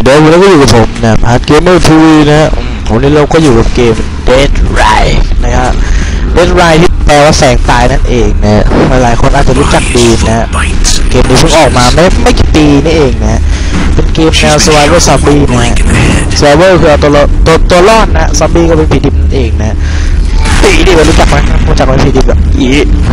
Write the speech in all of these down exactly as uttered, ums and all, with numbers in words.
เดี๋ยววันนี้ก็อยู่กับผมนะพาร์ทเกมเมอร์ทีวีนะวันนี้เราก็อยู่กับเกม Dead Rise นะครับ Dead Rise ที่แปลว่าแสงตายนั่นเองนะหลายคนอาจจะรู้จักดีนะเกมนี้เพิ่งออกมาไม่ไม่กี่ปีนี่เองนะเป็นเกมแนว Survival Zombie นะ Survival คือเอาตัวตัวตัวรอดนะซอมบี้ก็เป็นผีดิบนั่นเองนะผีดิบรู้จักไหมรู้จักไหมผีดิบแบบอี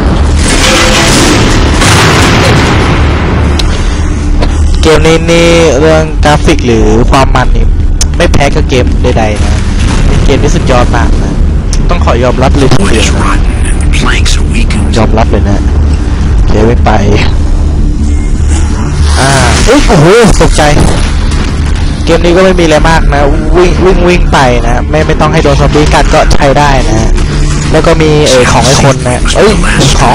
เกมนี้นี่เรื่องกราฟิกหรือความมันนี่ไม่แพ้กับเกมใดๆนะเป็นเกมที่สุดยอดมากนะต้องขอยอมรับเลยทีเดียวนะยอมรับเลยนะเกมไม่ไปอ่าเอ้ยโอ้โหตกใจเกมนี้ก็ไม่มีอะไรมากนะวิ่งวิ่งวิ่งไปนะไม่ไม่ต้องให้โดนซอมบี้กัดก็ใช้ได้นะแล้วก็มีเออของไอ้คนนะเอ้ยของ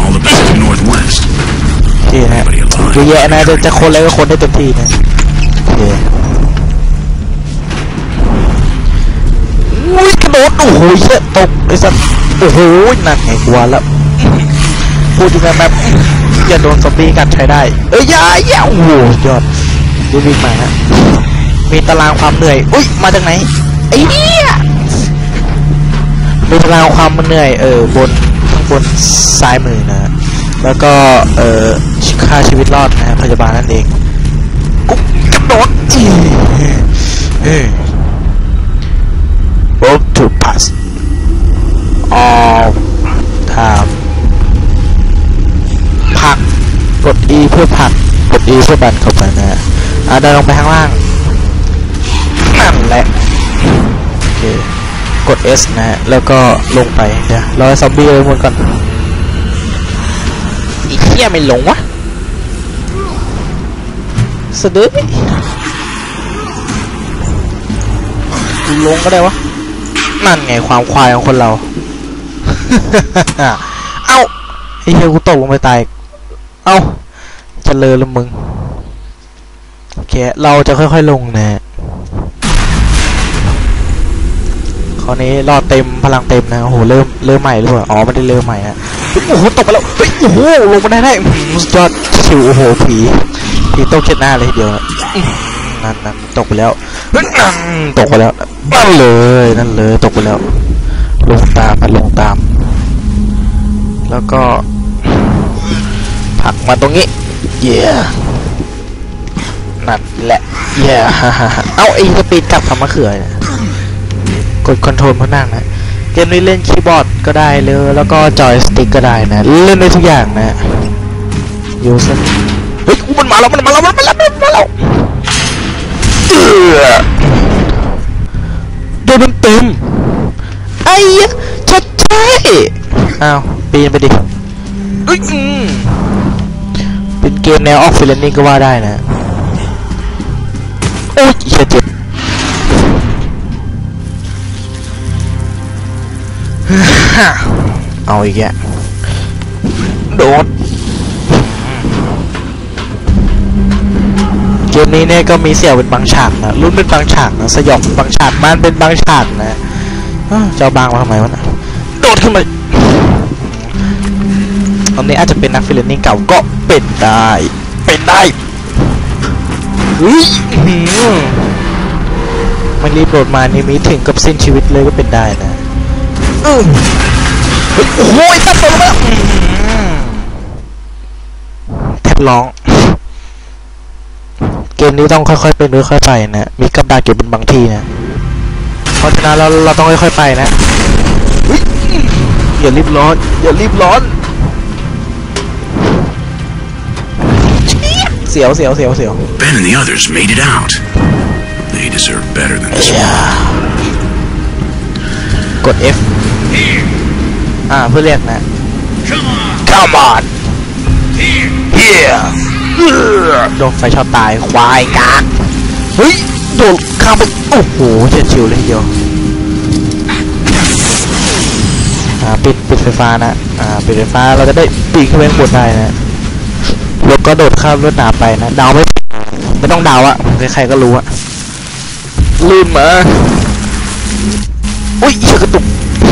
ที่นะเยอะแยะนะจะจะคนแล้วก็คนได้เต็มที่นะโอเคอุ้ยกระโดดโอ้โหเชี่ยตกไอ้สัตว์โอ้โหนั่นไงกลัวแล้วพูดถึงแบบอย่าโดนซอมบี้กัดใช้ได้เอ้ยอย่าอย่าโอ้โหยอดดูวิ่งมาฮะมีตารางความเหนื่อยอุ้ยมาจากไหนไอ้เนี่ยมีตารางความเหนื่อยเออบนข้างบนซ้ายมือนะแล้วก็เอ่อค่าชีวิตรอดนะพยาบาลนั่นเองกุ๊บกระโดดจีเฮ้ย Road to pass all time ผักกด E เพื่อผักกด E เพื่อดันเข้าไปนะอ่ะดันลงไปข้างล่างนั่นแหละโอเคกด S นะแล้วก็ลงไปเดี๋ยวรอซอมบี้เลยหมดก่อนอีกเหี้ยไม่ลงวะสะดือลงก็ได้วะนั่นไงความควายของคนเราเอ้าไอ้เหี้ยกูตกลงไปตายเอ้าจะเลอะละมึงโอเคเราจะค่อยๆลงนะคราวนี้รอเต็มพลังเต็มนะโอ้โหเริ่มเริ่มใหม่หรือเปล่าอ๋อไม่ได้เริ่มใหม่ฮะโอ้โหตกไปแล้วเฮ้ยโอ้โหลงมาได้ได้สุดยอดชิวโอ้โหผีผีตกเช็ดหน้าเลยทีเดียวนั่นนั่นตกไปแล้วนั่นตกไปแล้วนั่นเลยนั่นเลยตกไปแล้วลงตามมาลงตามแล้วก็ผักมาตรงนี้เย่นั่นแหละเย่เอ้าไอ้สปีดกลับทำมะเขือเนี่ยกดคอนโทรลพนั่งนะเกมนี้เล่นคีย์บอร์ดก็ได้เลยแล้วก็จอยสติ๊กก็ได้นะเล่นได้ทุกอย่างนะยูซเฮ้ยมันมาแล้วมันมาแล้วมันมาแล้วมันมาแล้วโดนเต็มไอ้ชัดใช่อ้าวปีนไปดิเป็นเกมแนวออฟฟิเลนนิ่งก็ว่าได้นะโอ้ยเจ็บเจ็บเอาอีกแกโดดเกมนี้เนี่ยก็มีเสี่ยวเป็นบางฉากนะรุ่นเป็นบางฉากนะสยองเป็นบางฉากบ้านเป็นบางฉากนะเจ้าบางมาทำไมวะนะโดดขึ้นมาตอนนี้อาจจะเป็นนักฟิลเลนนิ่งเก่าก็เป็นได้เป็นได้มันรีบโดดมานี่มีถึงกับสิ้นชีวิตเลยก็เป็นได้นะโอ้โหตัดตัวมาแทบร้องเกมนี้ต้องค่อยๆเป็นค่อยๆไปนะมีกับดักเก็บบนบางทีนะเพราะฉะนั้นเราเราต้องค่อยๆไปนะอย่ารีบร้อนอย่ารีบร้อนเสียวเสียวเสียวเสียว Ben and the others made it out. They deserve better than this. กด F อ่าเพื่อเรียกนะ Come on here โดนไฟช็อตตายควายกากเฮ้ยโดนข้ามไปโอ้โหเฉียดฉิวเลยทีเดียวอ่าปิดปิดไฟฟ้านะอ่าปิดไฟฟ้าเราจะได้ปีนขึ้นไปข้างบนได้นะแล้วก็โดดข้ามรถหนาไปนะดาวไม่ไม่ต้องดาวอะใครๆก็รู้อะลืมมาอุ้ยเชือกกระตุก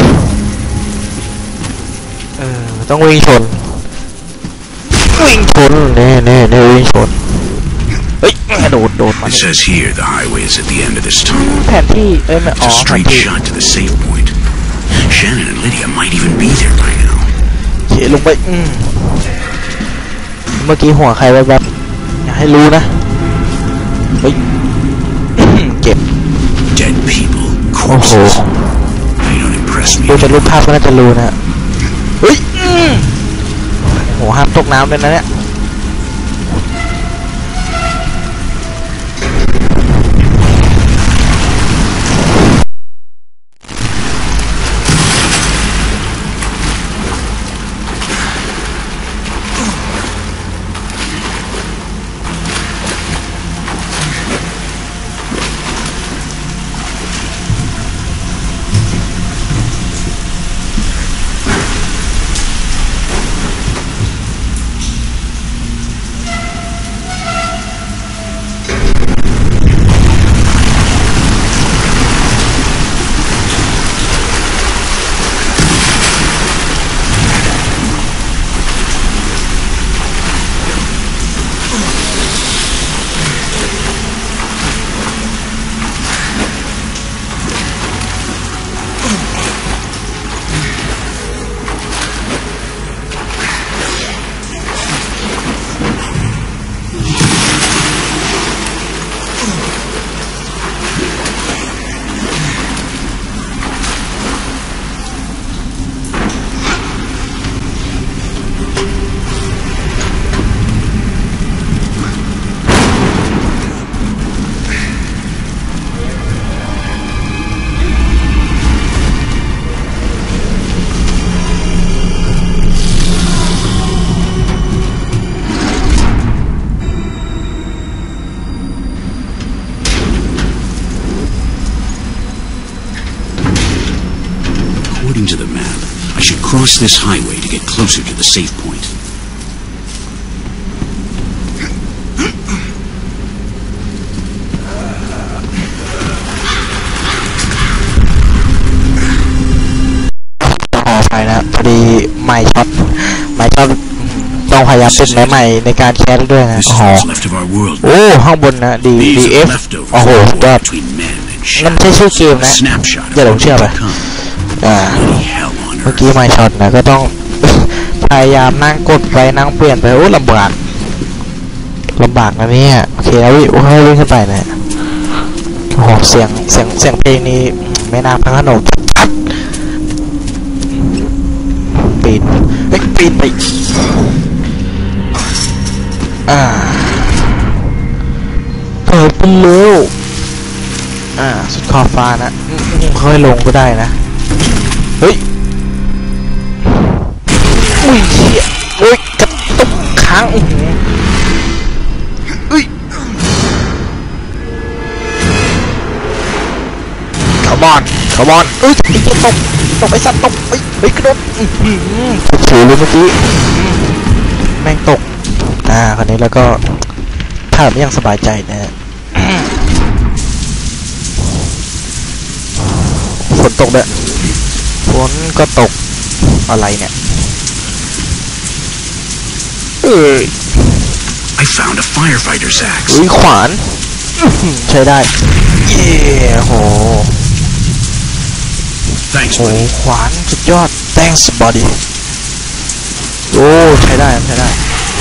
เออต้องวิ่งชนวิ่งชนเน่เน่เน่วิ่งชนเฮ้ยโดดโดดมา It says here the highway is at the end of this tunnel. แผนที่เอ้ยไม่อ๋อ It's a แผน straight ที่ shot to the safe point. Shannon and Lydia might even be there by now. เขียนลงไปอืมเมื่อกี้หัวใครแวบๆอย่าให้รู้นะเฮ้ยเก็บ Dead people, โอ้โห corpses. They don't impress me. ดูจากรูปภาพก็น่าจะรู้นะเฮ้ยโหห้ามตกน้ำเลยนะเนี่ย According to the map, I should cross this highway to get closer to the safe point. ขอไปนะพอดีไม่ช็อตไม่ช็อตต้องพยายามเป็นไม้ใหม่ในการแคสด้วยนะอ๋อโอ้ข้างบนนะดีดีเอฟโอ้โหยอดนั่นไม่ใช่ชื่อเกมนะอย่าหลงเชื่อไปอ่าเมื่อกี้ไม่ช็อตนะก็ต้องพยายามนั่งกดไปนั่งเปลี่ยนไปโอ้ลำบากลำบากนะเนี่ยโอเคแล้ววิ่งให้วิ่งขึ้นไปนะโอ้โหเสียงเสียงเสียงเพลงนี้ไม่น่าพังขนมปีนเฮ้ยปีนไปอ่าเปิดเป็นเร็วอ่าสุดขอบฟ้านะค่อยลงก็ได้นะเฮ้ยอุ้ยเชี่ยโอ้ยกระตุกค้างอื้อหือเฮ้ยขบอนขบอนเอ้ยไอ้เจ้าตกตกไอ้สัตว์ตกเฮ้ยเฮ้ยกระโดดอื้อหือถูกถูเลยเมื่อกี้แม่งตกอ่าคราวนี้แล้วก็ถ้าไม่ยังสบายใจนะฝนตกด้วยฝนก็ตกอะไรเนี่ยเอ้ย I found a firefighter's axe อุ้ยขวานใช้ได้เย้โห Thanks โอ้ buddy ขวานสุดยอด thanks buddy โอ้ใช้ได้ใช้ได้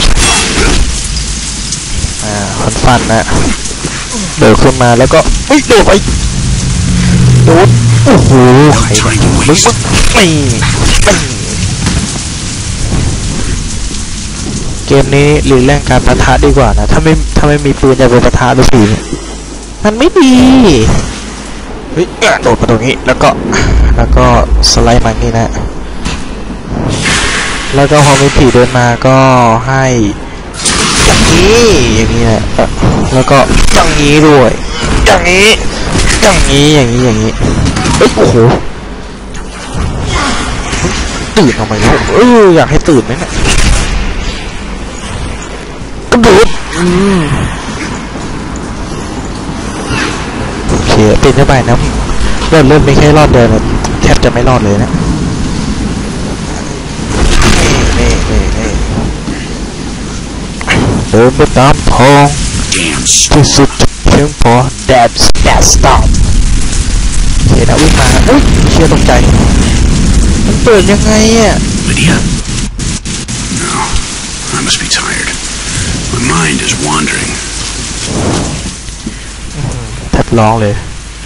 อ่าฟันฟันนะเดินขึ้นมาแล้วก็อุ้ยโดดไปโดดโอ้โหใครมึงมึงไม่ไม่เกมนี้หลีกเลี่ยงการปะทะดีกว่านะถ้าไม่ถ้าไม่มีปืนจะไปปะทะด้วยผีมันไม่ดีเฮ้ยโดดมาตรงนี้แล้วก็แล้วก็สไลด์มาอย่างนี้นะแล้วก็พอมีผีเดินมาก็ให้อย่างนี้อย่างนี้นะแล้วก็อย่างนี้ด้วยอย่างนี้อย่างนี้อย่างนี้อย่างนี้เฮ้ยโอ้โหตื่นทำไมแล้วเอออยากให้ตื่นไหมเนี่ยกระโดดอืมโอเคเป็นเข้าไปนะเริ่มเริ่มไม่แค่รอดเดินแทบจะไม่รอดเลยนะนี่นี่นี่เดินไปตามทอง Damn ที่สุดเพียงพอ That's that stop เห็นนะวิ่งมาอุ้ยเชี่ยตกใจมันเปิดยังไงอ่ะ Lydia? No, I must be tired. My mind is wandering. แทบร้องเลย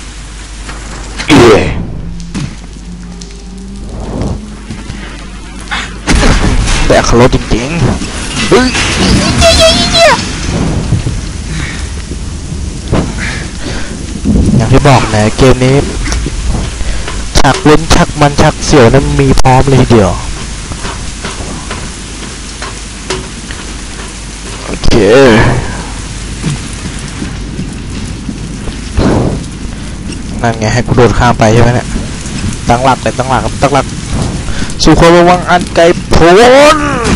แต่อัครจริงๆเฮ้ยอย่างที่บอกนะเกมนี้ฉากเล่นฉากมันฉากเสียวนั้นมีพร้อมเลยทีเดียวโอเคนั่นไงให้กูโดดข้ามไปใช่ไหมเนี่ยตั้งหลักแต่ตั้งหลักตั้งหลักสู่ความระวังอันไกลโพ้น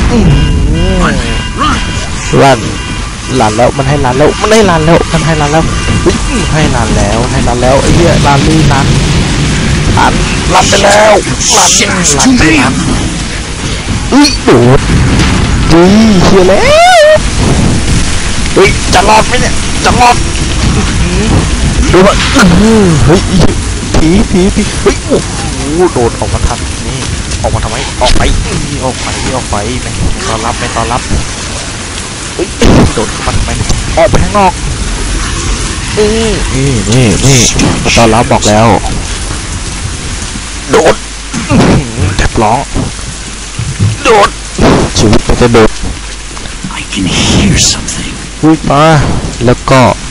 รันลันแล้วมันให้ลันแล้วมันให้ลันแล้วมันให้ลันแล้วให้ลันแล้วให้ลันแล้วไอ้เหี้ยลันนี่ลันลันลันไปแล้วลันลันไปลันอุ้ยโดดอุ้ยเชี่ยแล้วเฮ้ยจะรอดไหมเนี่ยจะรอดดูว่าเฮ้ยผีผีผีเฮ้ยโอ้โหโดดออกมาทันนี่ออกมาทำไมออกไปออกไปออกไปไม่ต้อนรับไม่ต้อนรับเฮ้ยโดดเข้ามาทำไมออกไปข้างนอกนี่นี่นี่ต้อนรับบอกแล้วโดดแทบร้องโดดชีวิตมันจะโดด I can hear something. วิ่งมาแล้วก็